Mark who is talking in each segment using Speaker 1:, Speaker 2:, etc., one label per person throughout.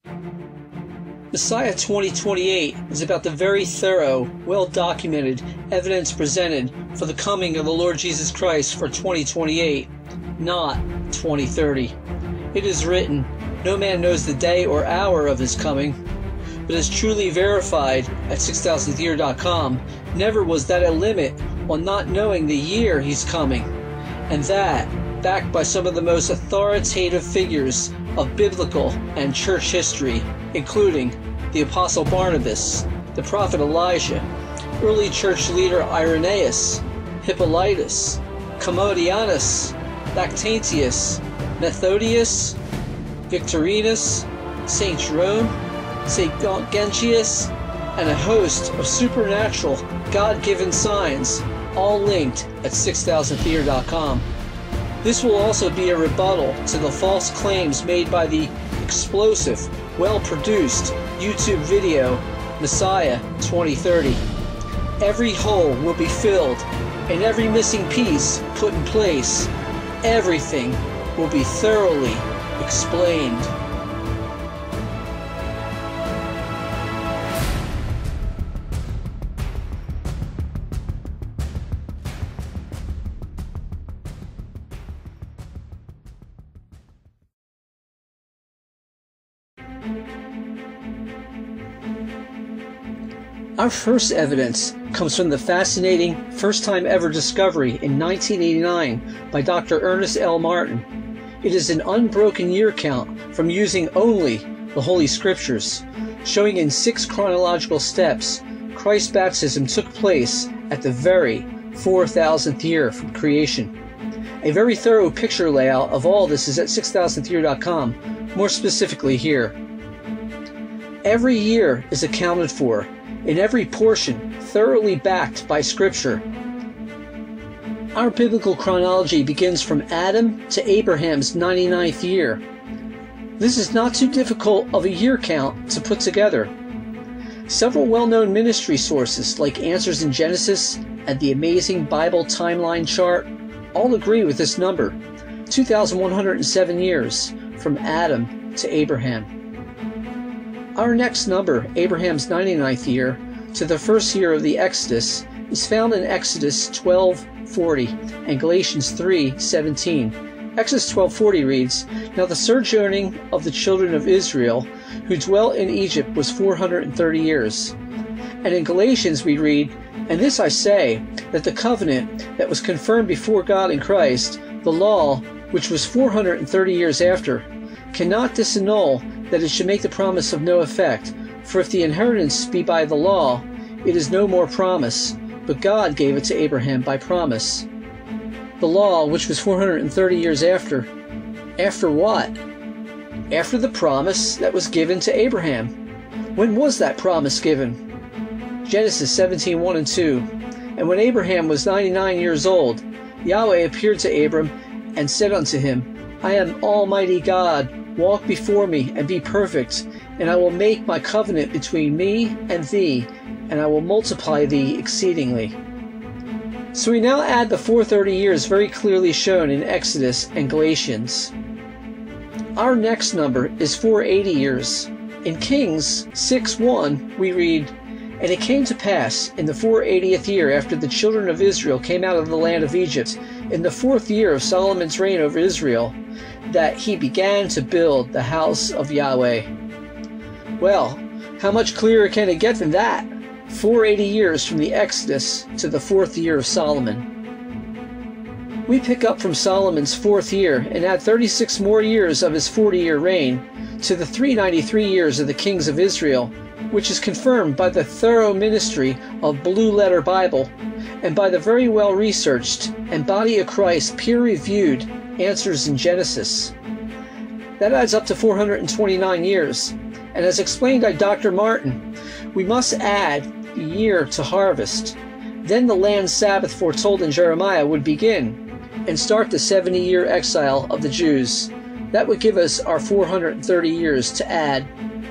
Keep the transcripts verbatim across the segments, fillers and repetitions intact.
Speaker 1: Messiah twenty twenty-eight is about the very thorough, well-documented evidence presented for the coming of the Lord Jesus Christ for twenty twenty-eight, not twenty thirty. It is written, "No man knows the day or hour of his coming," but is truly verified at six thousandth year dot com. Never was that a limit on not knowing the year he's coming, and that backed by some of the most authoritative figures of biblical and church history, including the Apostle Barnabas, the prophet Elijah, early church leader Irenaeus, Hippolytus, Commodianus, Lactantius, Methodius, Victorinus, Saint Jerome, Saint Gentius, and a host of supernatural, God-given signs, all linked at six thousandth year dot com. This will also be a rebuttal to the false claims made by the explosive, well-produced YouTube video Messiah twenty thirty. Every hole will be filled and every missing piece put in place. Everything will be thoroughly explained. Our first evidence comes from the fascinating first-time ever discovery in nineteen eighty-nine by Doctor Ernest L. Martin. It is an unbroken year count from using only the Holy Scriptures, showing in six chronological steps Christ's baptism took place at the very four thousandth year from creation. A very thorough picture layout of all this is at six thousandth year dot com, more specifically here. Every year is accounted for, in every portion thoroughly backed by Scripture. Our biblical chronology begins from Adam to Abraham's ninety-ninth year. This is not too difficult of a year count to put together. Several well-known ministry sources like Answers in Genesis and the amazing Bible timeline chart all agree with this number, two thousand one hundred seven years from Adam to Abraham. Our next number, Abraham's ninety-ninth year, to the first year of the Exodus, is found in Exodus twelve forty and Galatians three seventeen. Exodus twelve forty reads, "Now the sojourning of the children of Israel who dwelt in Egypt was four hundred thirty years." And in Galatians we read, "And this I say, that the covenant that was confirmed before God in Christ, the law, which was four hundred thirty years after, cannot disannul that it should make the promise of no effect. For if the inheritance be by the law, it is no more promise, but God gave it to Abraham by promise." The law, which was four hundred thirty years after. After what? After the promise that was given to Abraham. When was that promise given? Genesis seventeen, one and two. "And when Abraham was ninety-nine years old, Yahweh appeared to Abram and said unto him, I am Almighty God, walk before me and be perfect, and I will make my covenant between me and thee, and I will multiply thee exceedingly." So we now add the four hundred thirty years very clearly shown in Exodus and Galatians. Our next number is four hundred eighty years. In Kings six one we read, "And it came to pass in the four hundred eightieth year after the children of Israel came out of the land of Egypt, in the fourth year of Solomon's reign over Israel, that he began to build the house of Yahweh." Well, how much clearer can it get than that? four hundred eighty years from the Exodus to the fourth year of Solomon. We pick up from Solomon's fourth year and add thirty-six more years of his forty-year reign to the three hundred ninety-three years of the kings of Israel, which is confirmed by the thorough ministry of Blue Letter Bible and by the very well-researched and Body of Christ peer-reviewed Answers in Genesis. That adds up to four hundred twenty-nine years, and as explained by Doctor Martin, we must add the year to harvest. Then the land Sabbath foretold in Jeremiah would begin and start the seventy-year exile of the Jews. That would give us our four hundred thirty years to add.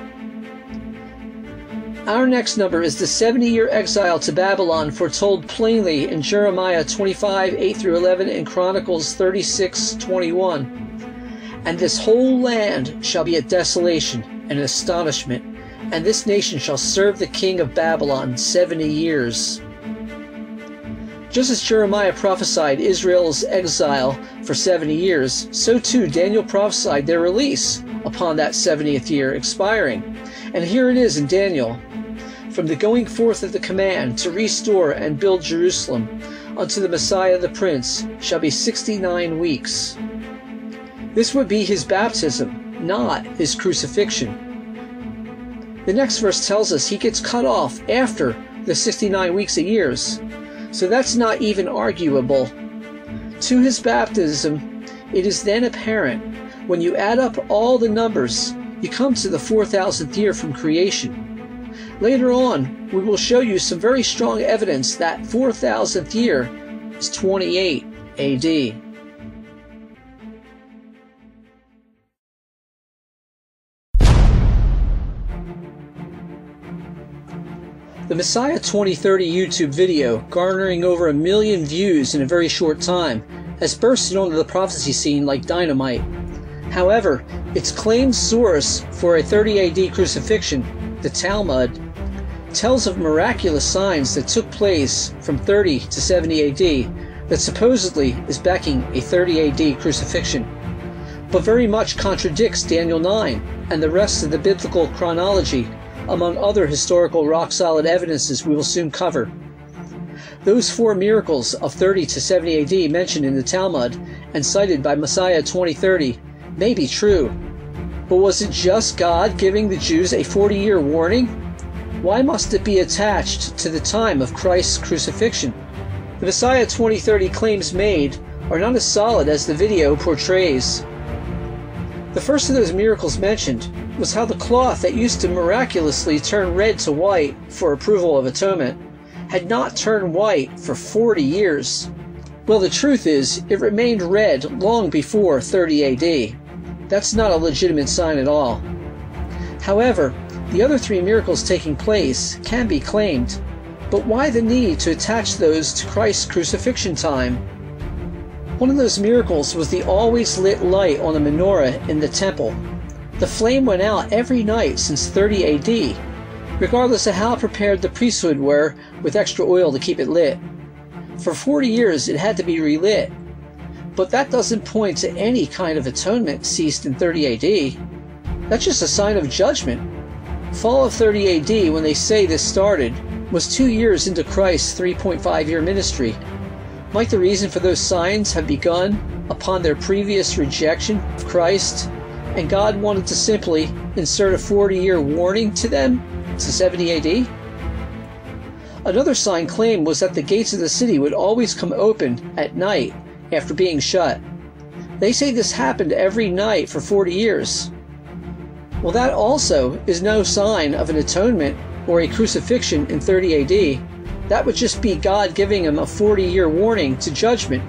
Speaker 1: Our next number is the seventy-year exile to Babylon foretold plainly in Jeremiah twenty-five, eight through eleven and Chronicles thirty-six, twenty-one. "And this whole land shall be a desolation, and astonishment, and this nation shall serve the king of Babylon seventy years. Just as Jeremiah prophesied Israel's exile for seventy years, so too Daniel prophesied their release upon that seventieth year expiring. And here it is in Daniel: from the going forth of the command to restore and build Jerusalem unto the Messiah the Prince shall be sixty-nine weeks. This would be his baptism, not his crucifixion. The next verse tells us he gets cut off after the sixty-nine weeks of years, so that's not even arguable. To his baptism, it is then apparent, when you add up all the numbers, you come to the four thousandth year from creation. Later on, we will show you some very strong evidence that four thousandth year is twenty-eight A D. The Messiah twenty thirty YouTube video, garnering over a million views in a very short time, has bursted onto the prophecy scene like dynamite. However, its claimed source for a thirty A D crucifixion, the Talmud, tells of miraculous signs that took place from thirty to seventy A D that supposedly is backing a thirty A D crucifixion, but very much contradicts Daniel nine and the rest of the biblical chronology, among other historical rock-solid evidences we will soon cover. Those four miracles of thirty to seventy A D mentioned in the Talmud and cited by Messiah twenty thirty may be true, but was it just God giving the Jews a forty-year warning? Why must it be attached to the time of Christ's crucifixion? The Messiah twenty thirty claims made are not as solid as the video portrays. The first of those miracles mentioned was how the cloth that used to miraculously turn red to white for approval of atonement had not turned white for forty years. Well, the truth is, it remained red long before thirty A D. That's not a legitimate sign at all. However, the other three miracles taking place can be claimed, but why the need to attach those to Christ's crucifixion time? One of those miracles was the always lit light on the menorah in the temple. The flame went out every night since thirty A D, regardless of how prepared the priesthood were with extra oil to keep it lit. For forty years it had to be relit, but that doesn't point to any kind of atonement ceased in thirty A D. That's just a sign of judgment. Fall of thirty A D, when they say this started, was two years into Christ's three point five year ministry. Might the reason for those signs have begun upon their previous rejection of Christ, and God wanted to simply insert a forty year warning to them to seventy A D? Another sign claimed was that the gates of the city would always come open at night after being shut. They say this happened every night for forty years. Well, that also is no sign of an atonement or a crucifixion in thirty A D. That would just be God giving him a forty year warning to judgment.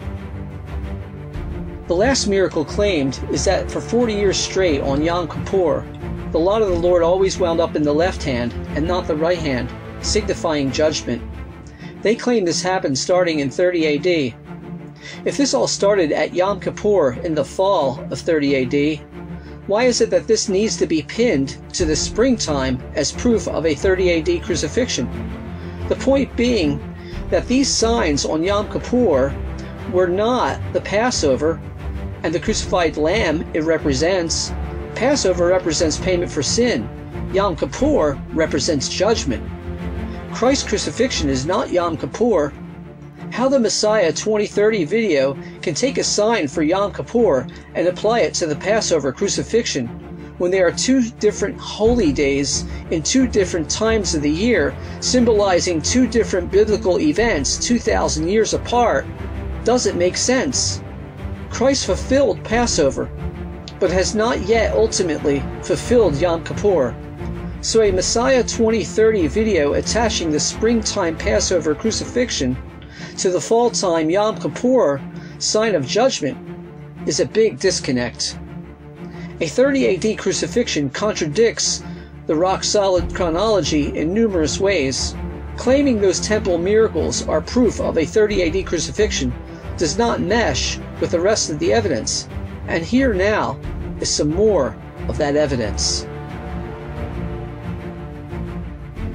Speaker 1: The last miracle claimed is that for forty years straight on Yom Kippur, the lot of the Lord always wound up in the left hand and not the right hand, signifying judgment. They claim this happened starting in thirty A D. If this all started at Yom Kippur in the fall of thirty A D, why is it that this needs to be pinned to the springtime as proof of a thirty A D crucifixion? The point being that these signs on Yom Kippur were not the Passover and the crucified lamb it represents. Passover represents payment for sin. Yom Kippur represents judgment. Christ's crucifixion is not Yom Kippur. How the Messiah twenty thirty video can take a sign for Yom Kippur and apply it to the Passover crucifixion when there are two different holy days in two different times of the year, symbolizing two different biblical events two thousand years apart, doesn't make sense. Christ fulfilled Passover, but has not yet ultimately fulfilled Yom Kippur. So a Messiah twenty thirty video attaching the springtime Passover crucifixion to the fall time Yom Kippur sign of judgment is a big disconnect. A thirty A D crucifixion contradicts the rock-solid chronology in numerous ways. Claiming those temple miracles are proof of a thirty A D crucifixion does not mesh with the rest of the evidence, and here now is some more of that evidence.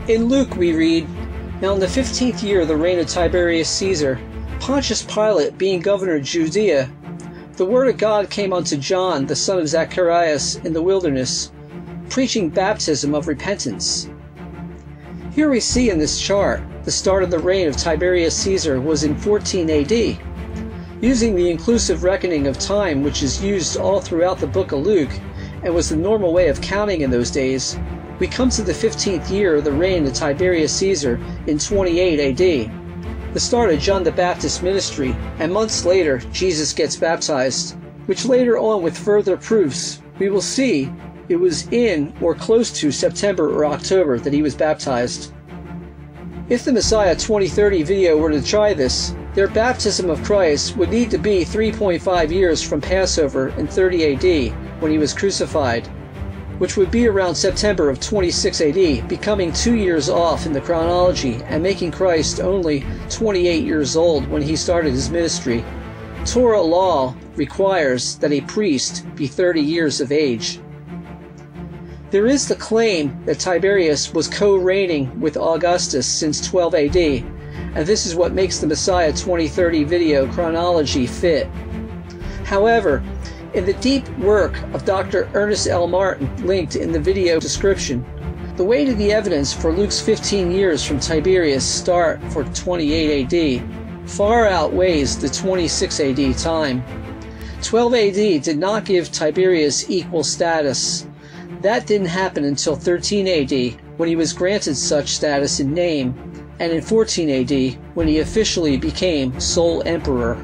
Speaker 1: In Luke we read, "Now in the fifteenth year of the reign of Tiberius Caesar, Pontius Pilate being governor of Judea, the word of God came unto John, the son of Zacharias, in the wilderness, preaching baptism of repentance." Here we see in this chart the start of the reign of Tiberius Caesar was in fourteen A D. Using the inclusive reckoning of time which is used all throughout the book of Luke and was the normal way of counting in those days, we come to the fifteenth year of the reign of Tiberius Caesar in twenty-eight A D, the start of John the Baptist's ministry, and months later Jesus gets baptized, which later on with further proofs we will see it was in or close to September or October that he was baptized. If the Messiah twenty thirty video were to try this, their baptism of Christ would need to be three point five years from Passover in thirty A D when he was crucified, which would be around September of twenty-six A D, becoming two years off in the chronology and making Christ only twenty-eight years old when he started his ministry. Torah law requires that a priest be thirty years of age. There is the claim that Tiberius was co-reigning with Augustus since twelve A D, and this is what makes the Messiah twenty thirty video chronology fit. However, in the deep work of Doctor Ernest L. Martin, linked in the video description, the weight of the evidence for Luke's fifteen years from Tiberius' start for twenty-eight A D far outweighs the twenty-six A D time. twelve A D did not give Tiberius equal status. That didn't happen until thirteen A D, when he was granted such status in name, and in fourteen A D, when he officially became sole emperor.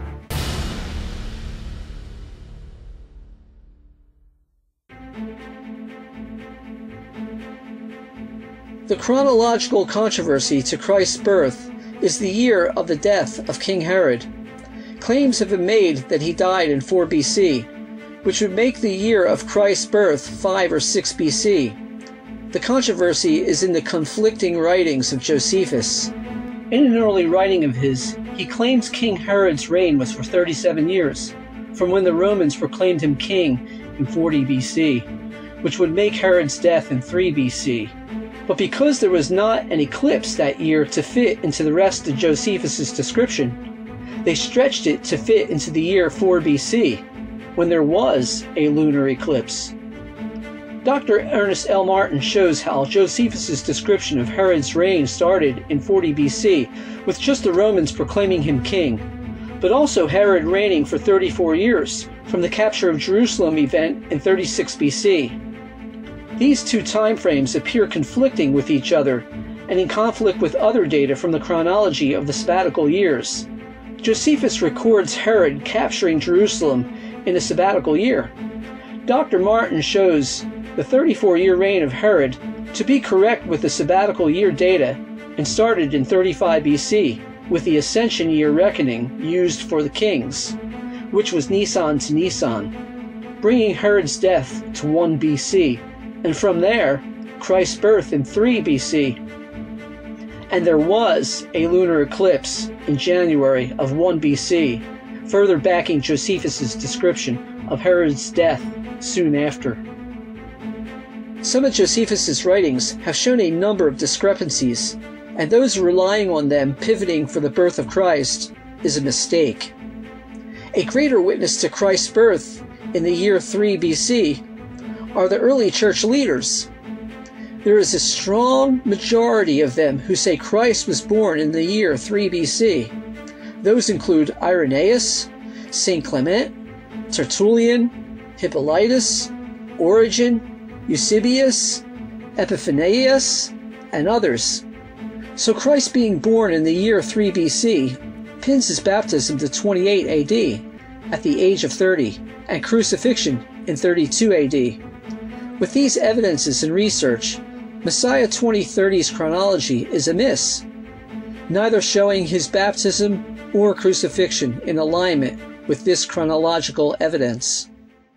Speaker 1: The chronological controversy to Christ's birth is the year of the death of King Herod. Claims have been made that he died in four B C, which would make the year of Christ's birth five or six B C. The controversy is in the conflicting writings of Josephus. In an early writing of his, he claims King Herod's reign was for thirty-seven years, from when the Romans proclaimed him king in forty B C, which would make Herod's death in three B C. But because there was not an eclipse that year to fit into the rest of Josephus's description, they stretched it to fit into the year four B C, when there was a lunar eclipse. Doctor Ernest L. Martin shows how Josephus's description of Herod's reign started in forty B C, with just the Romans proclaiming him king, but also Herod reigning for thirty-four years, from the capture of Jerusalem event in thirty-six B C. These two time frames appear conflicting with each other, and in conflict with other data from the chronology of the sabbatical years. Josephus records Herod capturing Jerusalem in a sabbatical year. Doctor Martin shows the thirty-four year reign of Herod to be correct with the sabbatical year data and started in thirty-five B C, with the Ascension year reckoning used for the kings, which was Nisan to Nisan, bringing Herod's death to one B C, and from there, Christ's birth in three B C. And there was a lunar eclipse in January of one B C, further backing Josephus's description of Herod's death soon after. Some of Josephus's writings have shown a number of discrepancies, and those relying on them pivoting for the birth of Christ is a mistake. A greater witness to Christ's birth in the year three B C are the early church leaders. There is a strong majority of them who say Christ was born in the year three B C. Those include Irenaeus, Saint Clement, Tertullian, Hippolytus, Origen, Eusebius, Epiphanius, and others. So Christ being born in the year three B C pins his baptism to twenty-eight A D at the age of thirty, and crucifixion in thirty-two A D. With these evidences and research, Messiah twenty thirty's chronology is amiss, neither showing his baptism or crucifixion in alignment with this chronological evidence.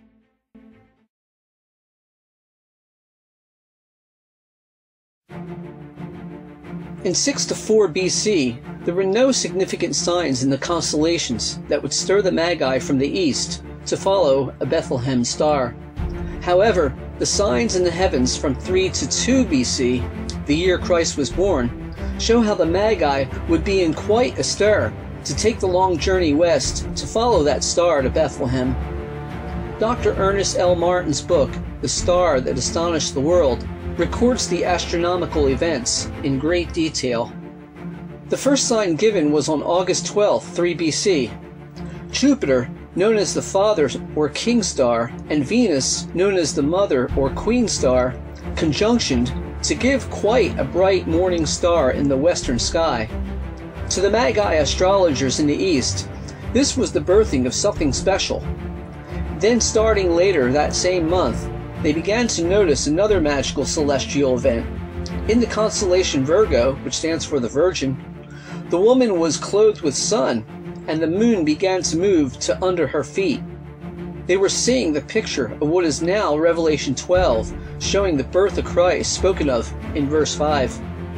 Speaker 1: In six to four B C, there were no significant signs in the constellations that would stir the Magi from the east to follow a Bethlehem star. However, the signs in the heavens from three to two B C the year Christ was born, show how the Magi would be in quite a stir to take the long journey west to follow that star to Bethlehem. Doctor Ernest L. Martin's book, The Star That Astonished the World, records the astronomical events in great detail. The first sign given was on August twelfth, three B C. Jupiter, known as the father or king star, and Venus, known as the mother or queen star, conjunctioned to give quite a bright morning star in the western sky. To the Magi astrologers in the east, this was the birthing of something special. Then, starting later that same month, they began to notice another magical celestial event. In the constellation Virgo, which stands for the Virgin, the woman was clothed with sun, and the moon began to move to under her feet. They were seeing the picture of what is now Revelation twelve, showing the birth of Christ spoken of in verse five.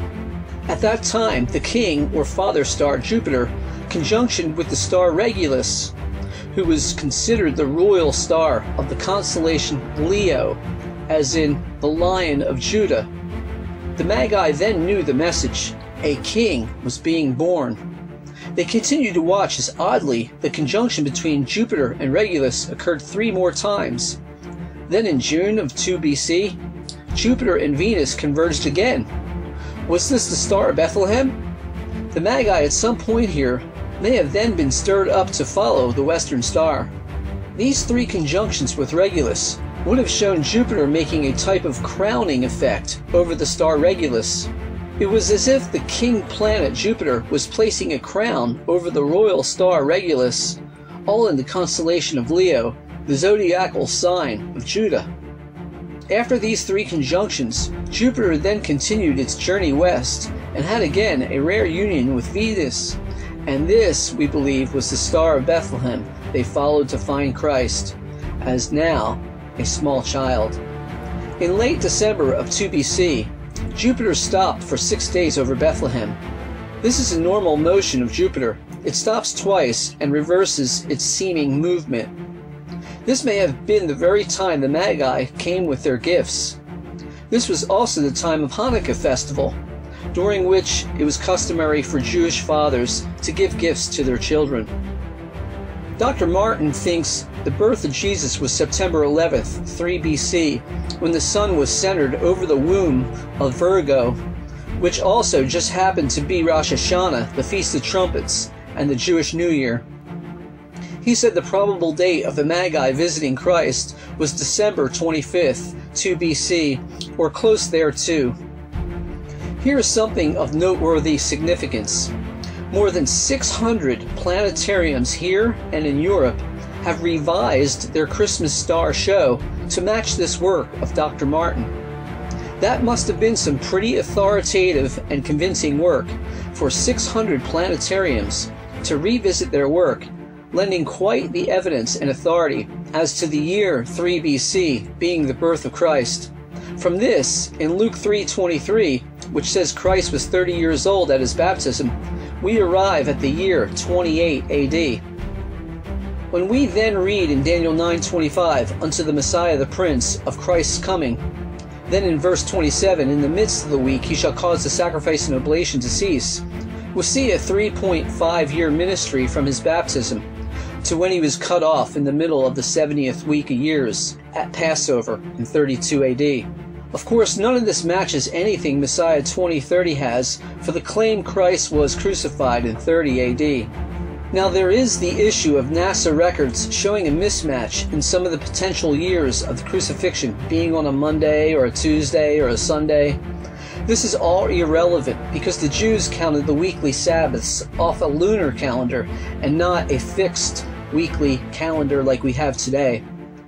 Speaker 1: At that time, the king or father star Jupiter conjunctioned with the star Regulus, who was considered the royal star of the constellation Leo, as in the Lion of Judah. The Magi then knew the message: a king was being born. They continued to watch as, oddly, the conjunction between Jupiter and Regulus occurred three more times. Then in June of two B C, Jupiter and Venus converged again. Was this the star of Bethlehem? The Magi at some point here may have then been stirred up to follow the western star. These three conjunctions with Regulus would have shown Jupiter making a type of crowning effect over the star Regulus. It was as if the king planet Jupiter was placing a crown over the royal star Regulus, all in the constellation of Leo, the zodiacal sign of Judah. After these three conjunctions, Jupiter then continued its journey west and had again a rare union with Venus, and this, we believe, was the star of Bethlehem they followed to find Christ, as now a small child. In late December of two B C, Jupiter stopped for six days over Bethlehem. This is a normal motion of Jupiter. It stops twice and reverses its seeming movement. This may have been the very time the Magi came with their gifts. This was also the time of Hanukkah festival, during which it was customary for Jewish fathers to give gifts to their children. Doctor Martin thinks the birth of Jesus was September eleventh, three B C, when the sun was centered over the womb of Virgo, which also just happened to be Rosh Hashanah, the Feast of Trumpets, and the Jewish New Year. He said the probable date of the Magi visiting Christ was December twenty-fifth, two B C, or close thereto. Here is something of noteworthy significance. More than six hundred planetariums here and in Europe have revised their Christmas star show to match this work of Doctor Martin. That must have been some pretty authoritative and convincing work for six hundred planetariums to revisit their work, lending quite the evidence and authority as to the year three B C being the birth of Christ. From this, in Luke three twenty-three, which says Christ was thirty years old at his baptism, we arrive at the year twenty-eight A D. When we then read in Daniel nine twenty-five, unto the Messiah the Prince of Christ's coming, then in verse twenty-seven, in the midst of the week he shall cause the sacrifice and oblation to cease, we see a three point five year ministry from his baptism to when he was cut off in the middle of the seventieth week of years at Passover in thirty-two A D. Of course, none of this matches anything Messiah twenty thirty has for the claim Christ was crucified in thirty A D. Now there is the issue of NASA records showing a mismatch in some of the potential years of the crucifixion being on a Monday or a Tuesday or a Sunday. This is all irrelevant because the Jews counted the weekly Sabbaths off a lunar calendar and not a fixed weekly calendar like we have today.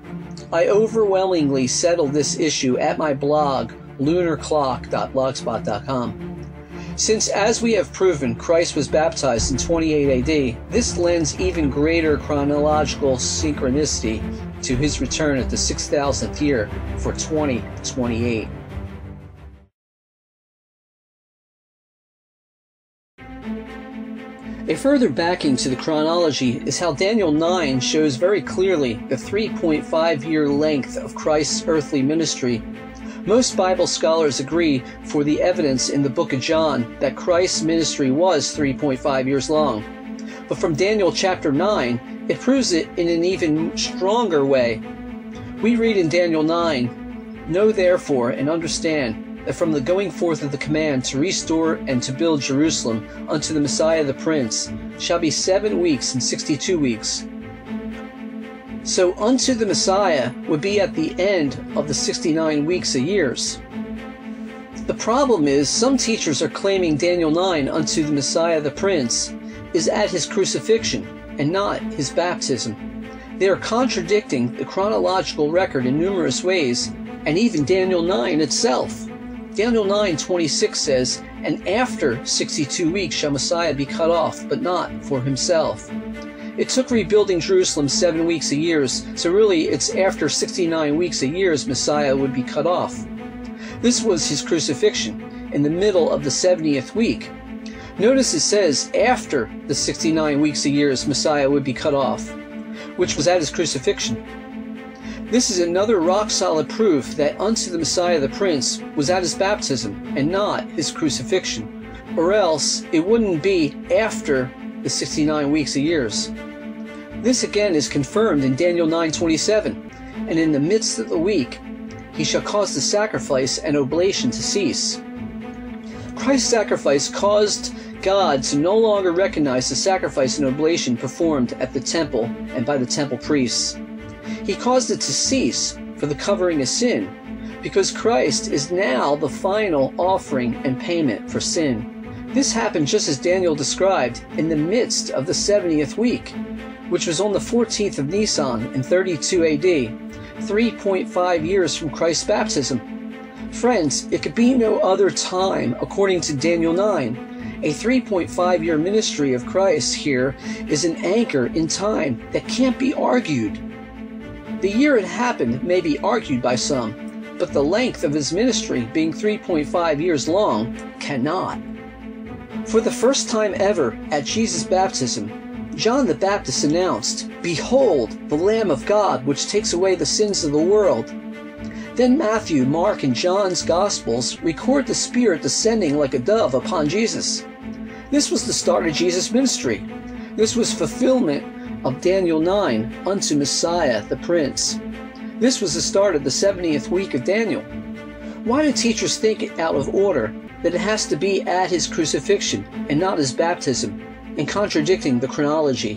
Speaker 1: I overwhelmingly settled this issue at my blog, lunar clock dot blogspot dot com. Since, as we have proven, Christ was baptized in twenty-eight A D, this lends even greater chronological synchronicity to his return at the six thousandth year for twenty twenty-eight. A further backing to the chronology is how Daniel nine shows very clearly the three point five year length of Christ's earthly ministry, Most Bible scholars agree for the evidence in the book of John that Christ's ministry was three point five years long. But from Daniel chapter nine, it proves it in an even stronger way. We read in Daniel nine, "Know therefore and understand that from the going forth of the command to restore and to build Jerusalem unto the Messiah the Prince shall be seven weeks and sixty-two weeks." So unto the Messiah would be at the end of the sixty-nine weeks of years. The problem is some teachers are claiming Daniel nine unto the Messiah the Prince is at his crucifixion and not his baptism. They are contradicting the chronological record in numerous ways, and even Daniel nine itself. Daniel nine twenty-six says, "And after sixty-two weeks shall Messiah be cut off, but not for himself." It took rebuilding Jerusalem seven weeks a years, so really it's after sixty-nine weeks a years Messiah would be cut off. This was his crucifixion, in the middle of the seventieth week. Notice it says after the sixty-nine weeks a years Messiah would be cut off, which was at his crucifixion. This is another rock-solid proof that unto the Messiah the Prince was at his baptism and not his crucifixion, or else it wouldn't be after the sixty-nine weeks of years. This again is confirmed in Daniel nine twenty-seven, "And in the midst of the week he shall cause the sacrifice and oblation to cease." Christ's sacrifice caused God to no longer recognize the sacrifice and oblation performed at the temple and by the temple priests. He caused it to cease for the covering of sin, because Christ is now the final offering and payment for sin. This happened just as Daniel described in the midst of the seventieth week, which was on the fourteenth of Nisan in thirty-two A D, three point five years from Christ's baptism. Friends, it could be no other time according to Daniel nine. A three point five year ministry of Christ here is an anchor in time that can't be argued. The year it happened may be argued by some, but the length of his ministry, being three point five years long, cannot. For the first time ever at Jesus' baptism, John the Baptist announced, "Behold, the Lamb of God, which takes away the sins of the world." Then Matthew, Mark, and John's Gospels record the Spirit descending like a dove upon Jesus. This was the start of Jesus' ministry. This was fulfillment of Daniel nine, unto Messiah the Prince. This was the start of the seventieth week of Daniel. Why do teachers think it out of order that it has to be at his crucifixion and not his baptism, and contradicting the chronology?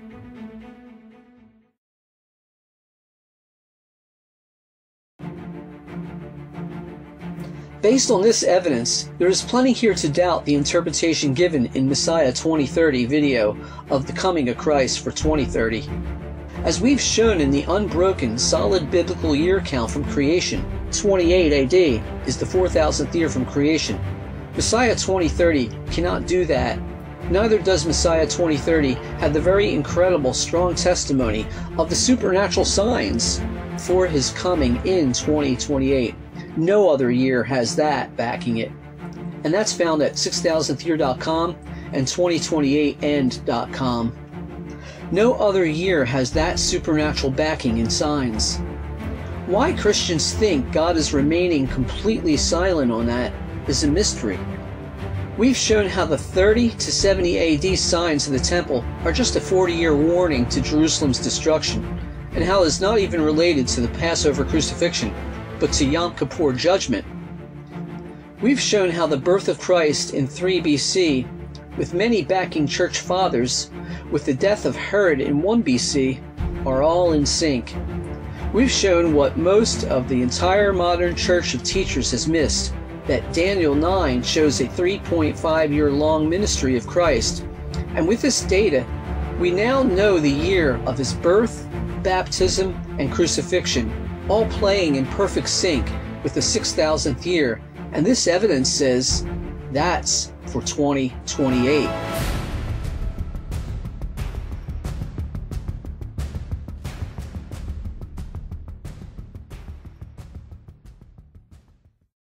Speaker 1: Based on this evidence, there is plenty here to doubt the interpretation given in Messiah twenty thirty video of the coming of Christ for twenty thirty. As we've shown in the unbroken, solid biblical year count from creation, twenty-eight A D is the four thousandth year from creation. Messiah twenty thirty cannot do that. Neither does Messiah twenty thirty have the very incredible, strong testimony of the supernatural signs for his coming in twenty twenty-eight. No other year has that backing it. And that's found at six thousandth year dot com and twenty twenty-eight end dot com. No other year has that supernatural backing and signs. Why Christians think God is remaining completely silent on that is a mystery. We've shown how the thirty to seventy A D signs of the temple are just a forty year warning to Jerusalem's destruction, and how it's not even related to the Passover crucifixion, but to Yom Kippur judgment. We've shown how the birth of Christ in three B C, with many backing church fathers, with the death of Herod in one B C, are all in sync. We've shown what most of the entire modern church of teachers has missed, that Daniel nine shows a three point five year long ministry of Christ. And with this data, we now know the year of his birth, baptism, and crucifixion, all playing in perfect sync with the six thousandth year, and this evidence says that's for twenty twenty-eight.